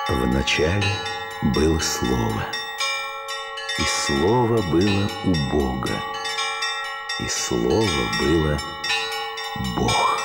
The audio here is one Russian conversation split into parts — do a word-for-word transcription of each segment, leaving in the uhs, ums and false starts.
Вначале было Слово, и Слово было у Бога, и Слово было Бог.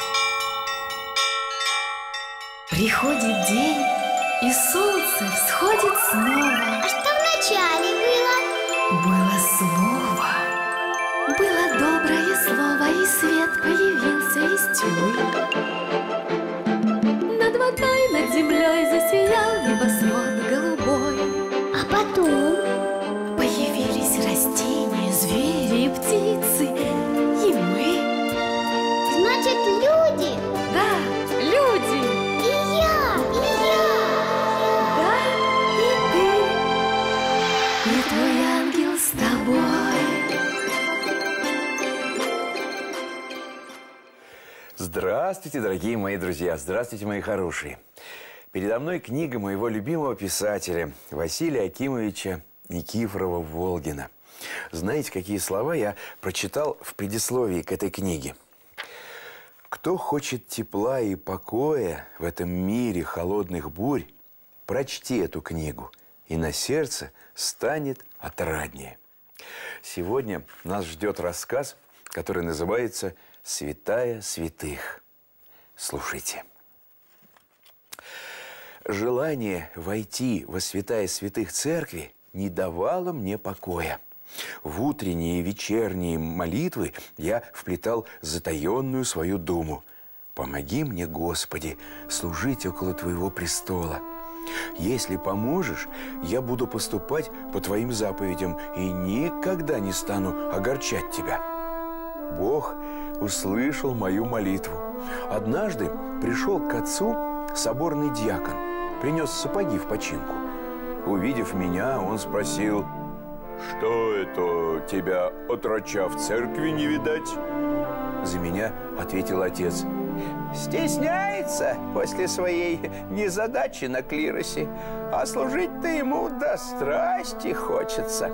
Приходит день, и солнце всходит снова. А что вначале было? Было Слово, было доброе слово, и свет появился из тьмы. Над водой, над землей засиял небосвод голубой. А потом? Появились растения, звери и птицы, и мы. Значит, люди? Да, люди. И я, и я. Да, и ты, и твой ангел с тобой. Здравствуйте, дорогие мои друзья! Здравствуйте, мои хорошие! Передо мной книга моего любимого писателя Василия Акимовича Никифорова-Волгина. Знаете, какие слова я прочитал в предисловии к этой книге? Кто хочет тепла и покоя в этом мире холодных бурь, прочти эту книгу, и на сердце станет отраднее. Сегодня нас ждет рассказ, который называется «Святая святых». Слушайте. Желание войти во святая святых церкви не давало мне покоя. В утренние и вечерние молитвы я вплетал затаенную свою думу. «Помоги мне, Господи, служить около Твоего престола. Если поможешь, я буду поступать по Твоим заповедям и никогда не стану огорчать Тебя». Бог услышал мою молитву. Однажды пришел к отцу соборный диакон, принес сапоги в починку. Увидев меня, он спросил: «Что это, тебя отроча в церкви не видать?» За меня ответил отец: «Стесняется после своей незадачи на клиросе, а служить-то ему до страсти хочется».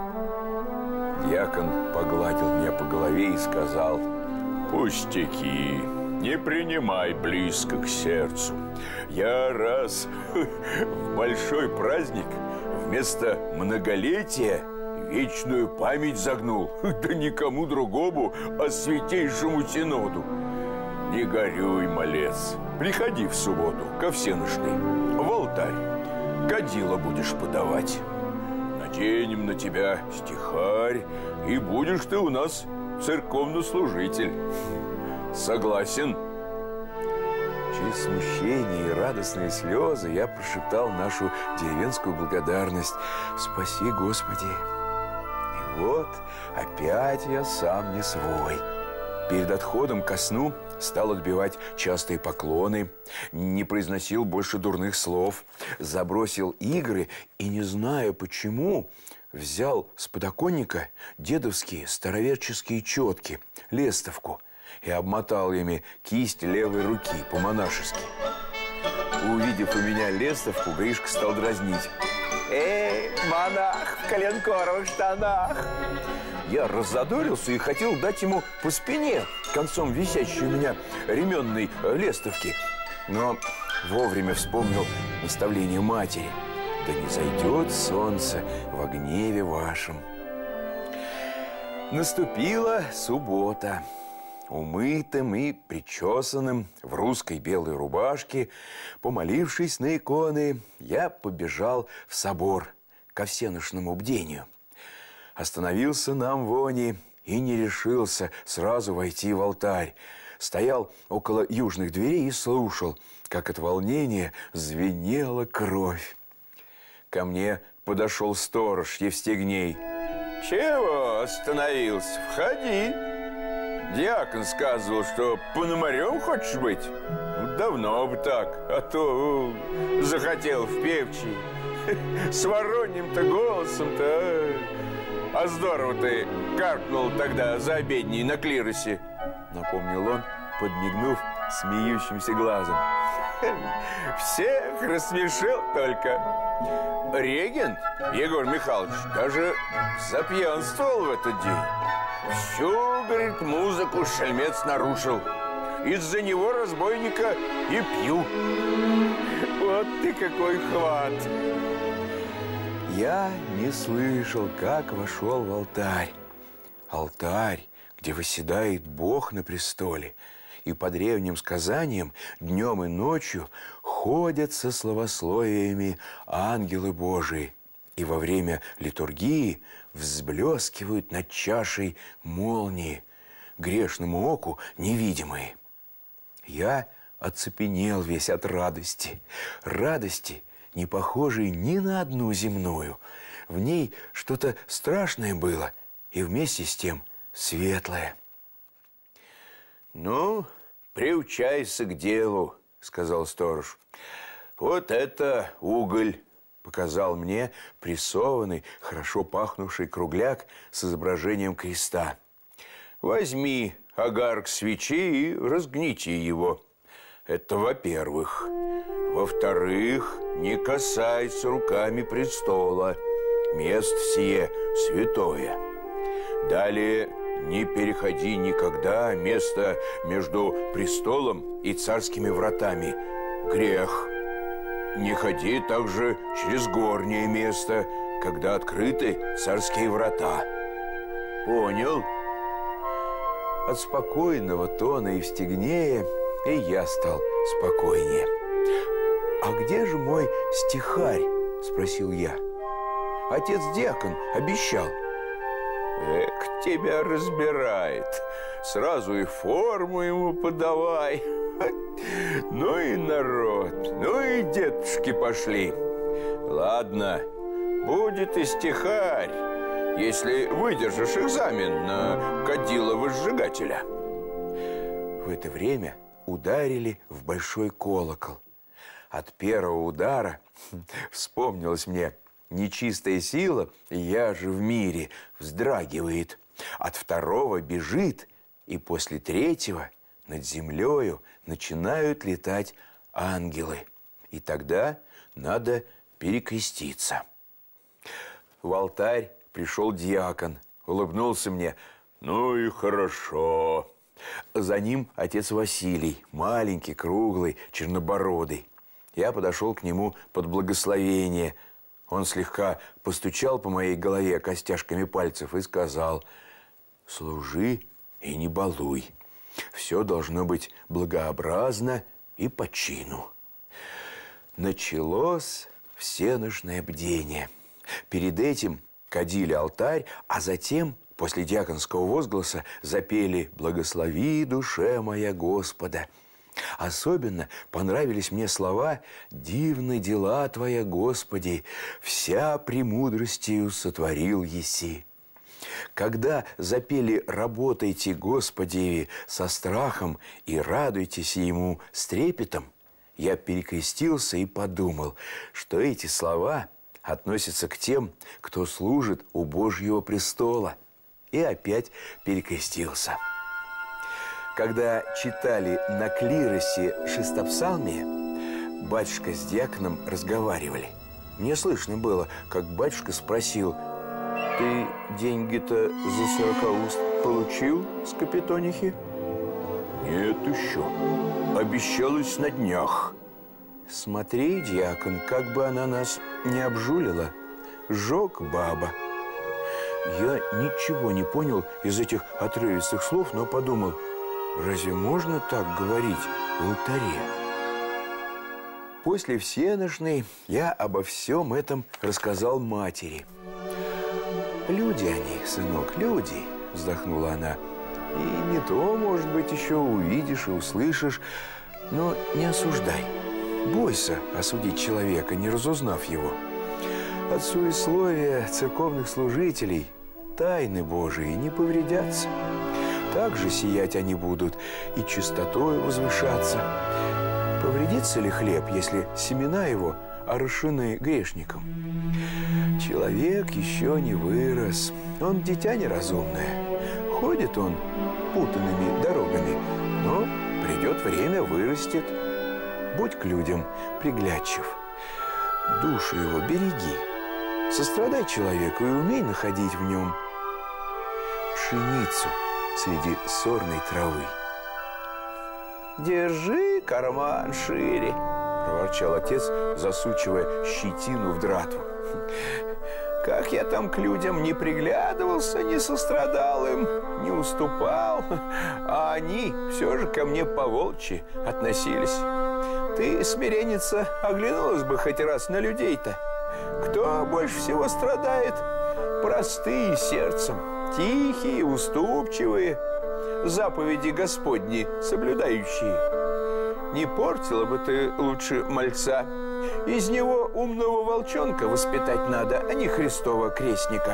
Диакон погладил меня по голове и сказал: «Пустяки, не принимай близко к сердцу. Я раз в большой праздник вместо многолетия вечную память загнул, да никому другому, а святейшему синоду. Не горюй, малец, приходи в субботу ко всеношной, в алтарь, кадила будешь подавать. Наденем на тебя стихарь, и будешь ты у нас церковнослужитель. Согласен?» Через смущение и радостные слезы я прошептал нашу деревенскую благодарность: «Спаси, Господи!» И вот опять я сам не свой. Перед отходом ко сну стал отбивать частые поклоны, не произносил больше дурных слов, забросил игры и, не знаю почему, взял с подоконника дедовские староверческие четки, лестовку, и обмотал ими кисть левой руки по-монашески. Увидев у меня лестовку, Гришка стал дразнить: «Эй, монах в коленкоровых штанах!» Я раззадорился и хотел дать ему по спине концом висящей у меня ременной лестовки, но вовремя вспомнил наставление матери: «Да не зайдет солнце во гневе вашем». Наступила суббота. Умытым и причесанным в русской белой рубашке, помолившись на иконы, я побежал в собор ко всеношному бдению. Остановился на амвоне и не решился сразу войти в алтарь. Стоял около южных дверей и слушал, как от волнения звенела кровь. Ко мне подошел сторож Евстигней. «Чего остановился? Входи. Диакон сказывал, что пономарем хочешь быть? Давно бы так, а то захотел в певчий. С вороньим-то голосом-то, а, а здорово ты каркнул тогда за обедней на клиросе», напомнил он, подмигнув смеющимся глазом. «Всех рассмешил только. Регент Егор Михайлович даже запьянствовал в этот день. Всю, говорит, музыку шельмец нарушил. Из-за него, разбойника, и пью». Вот ты какой хват! Я не слышал, как вошел в алтарь. Алтарь, где восседает Бог на престоле, и по древним сказаниям днем и ночью ходят со славословиями ангелы Божии, и во время литургии взблескивают над чашей молнии, грешному оку невидимые. Я оцепенел весь от радости, радости, не похожей ни на одну земную. В ней что-то страшное было и вместе с тем светлое. «Ну, приучайся к делу», — сказал сторож. «Вот это уголь», — показал мне прессованный, хорошо пахнувший кругляк с изображением креста. «Возьми огарок свечи и разгните его. Это во-первых. Во-вторых, не касайся руками престола. Место сие святое. Далее, не переходи никогда место между престолом и царскими вратами. Грех. Не ходи также через горнее место, когда открыты царские врата. Понял?» От спокойного тона Евстигнея и я стал спокойнее. «А где же мой стихарь?» – спросил я. «Отец-диакон обещал». «Эк, тебя разбирает. Сразу и форму ему подавай. Ну и народ, ну и дедушки пошли. Ладно, будет и стихарь, если выдержишь экзамен на кадила-возжигателя». В это время ударили в большой колокол. От первого удара вспомнилось мне: нечистая сила, я же в мире, вздрагивает. От второго бежит, и после третьего над землею начинают летать ангелы. И тогда надо перекреститься. В алтарь пришел диакон, улыбнулся мне. «Ну и хорошо». За ним отец Василий, маленький, круглый, чернобородый. Я подошел к нему под благословение. Он слегка постучал по моей голове костяшками пальцев и сказал: «Служи и не балуй. Все должно быть благообразно и по чину». Началось всеношное бдение. Перед этим кадили алтарь, а затем, после диаконского возгласа, запели «Благослови, душе моя, Господа». Особенно понравились мне слова «Дивны дела Твоя, Господи, вся премудростью сотворил еси». Когда запели «Работайте, Господи, со страхом и радуйтесь Ему с трепетом», я перекрестился и подумал, что эти слова относятся к тем, кто служит у Божьего престола, и опять перекрестился. Когда читали на клиросе шестопсалмие, батюшка с диаконом разговаривали. Мне слышно было, как батюшка спросил: «Ты деньги-то за сорокауст получил с капитонихи?» «Нет еще. Обещалась на днях». «Смотри, диакон, как бы она нас не обжулила. Жёг баба». Я ничего не понял из этих отрывистых слов, но подумал: разве можно так говорить в алтаре? После всеношной я обо всем этом рассказал матери. «Люди они, сынок, люди», – вздохнула она. «И не то, может быть, еще увидишь и услышишь, но не осуждай. Бойся осудить человека, не разузнав его. От суесловия церковных служителей тайны Божии не повредятся. Так же сиять они будут и чистотой возвышаться. Повредится ли хлеб, если семена его орошены грешником? Человек еще не вырос, он дитя неразумное. Ходит он путанными дорогами, но придет время, вырастет. Будь к людям приглядчив, душу его береги. Сострадай человеку и умей находить в нем пшеницу среди сорной травы. Держи карман шире, проворчал отец, засучивая щетину в дратву. Как я там к людям не приглядывался, не сострадал им, не уступал, а они все же ко мне по-волчьи относились. Ты, смиренница, оглянулась бы хоть раз на людей-то. Кто больше всего страдает? Простые сердцем, тихие, уступчивые, заповеди Господни соблюдающие. Не портила бы ты лучше мальца. Из него умного волчонка воспитать надо, а не Христова крестника.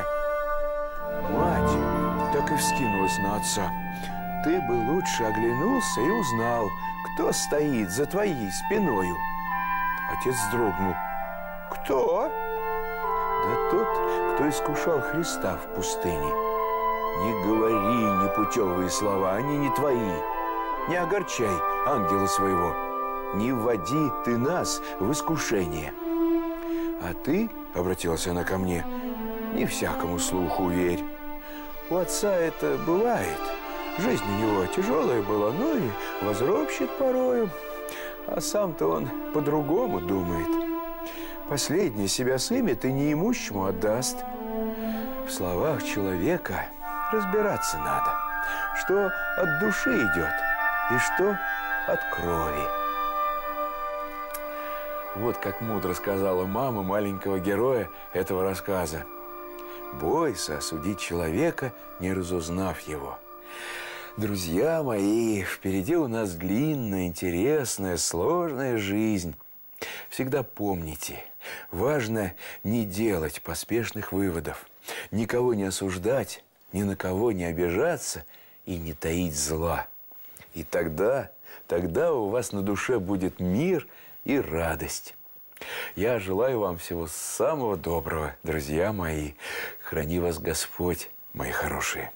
Мать так и вскинулась на отца. Ты бы лучше оглянулся и узнал, кто стоит за твоей спиною. Отец вздрогнул. Кто? Да тот, кто искушал Христа в пустыне. Не говори непутевые слова, они не твои. Не огорчай ангела своего. Не вводи ты нас в искушение. А ты, обратилась она ко мне, не всякому слуху верь. У отца это бывает. Жизнь у него тяжелая была, ну и возропщит порою. А сам-то он по-другому думает. Последнее себя сымет и неимущему отдаст. В словах человека разбираться надо, что от души идет и что от крови. Вот как мудро сказала мама маленького героя этого рассказа. Бойся осудить человека, не разузнав его. Друзья мои, впереди у нас длинная, интересная, сложная жизнь. Всегда помните, важно не делать поспешных выводов, никого не осуждать, ни на кого не обижаться и не таить зла. И тогда, тогда у вас на душе будет мир и радость. Я желаю вам всего самого доброго, друзья мои. Храни вас Господь, мои хорошие.